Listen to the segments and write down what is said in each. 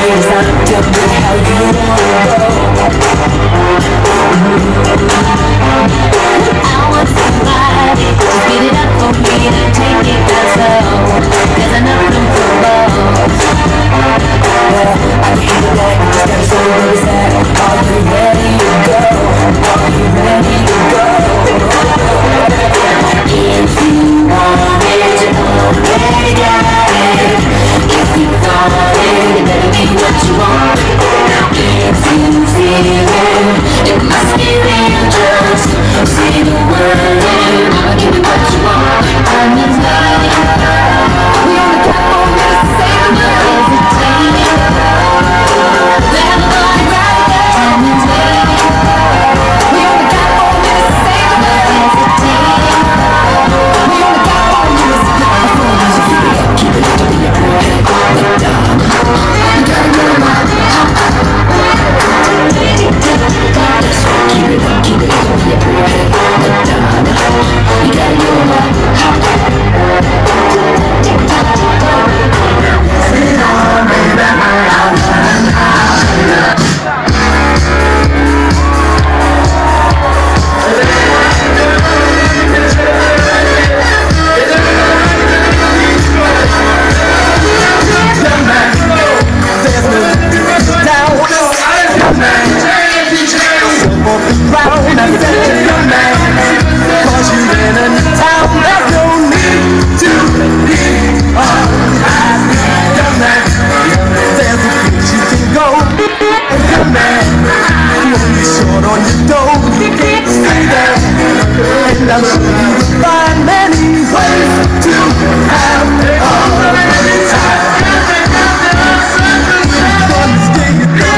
It's not tell me how you wanna go. I want somebody to speed it up for me to take it down slow. There's enough room for both. Well, I can hear that, just gotta say where it's at. Are you ready to go? Are you ready to go? If you want it, you already got it. If you want it, it better be what you want. If you feel it, it must be real. Just say the word and I'ma give you what you want. I'm in love. We only got 4 minutes to say the word. Hesitating. There's nobody right there. I'm in love. We only got 4 minutes to say the word. Hesitating. We only got 4 minutes to get the phone. So keep it up in your head. Look down. You gotta know my keep it up in your head. Look down. You gotta know my sit on, baby. I'm sure you find many ways to have all the time. Gonna stay with you.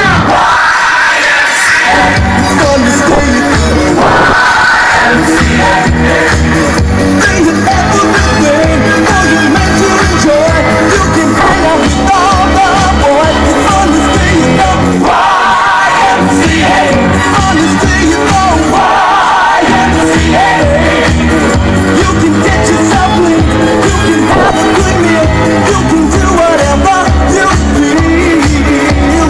Gonna stay with you. Things that ever been all you meant to enjoy. You can hang out with all the boys. Gonna stay with you. YMCA. Gonna stay with you. YMCA. You can get yourself lit, you can have a good meal, you can do whatever you feel.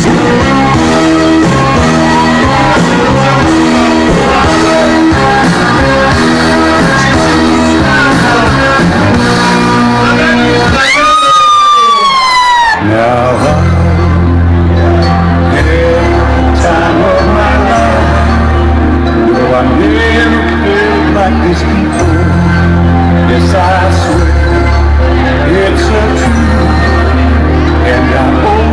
Now I had the time of my life, though I never felt like this before. Yes, I swear it's a truth, and I hope